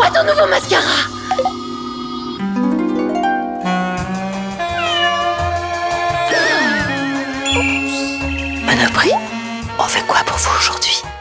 Donne-moi ton nouveau mascara. Monoprix, on fait quoi pour vous aujourd'hui?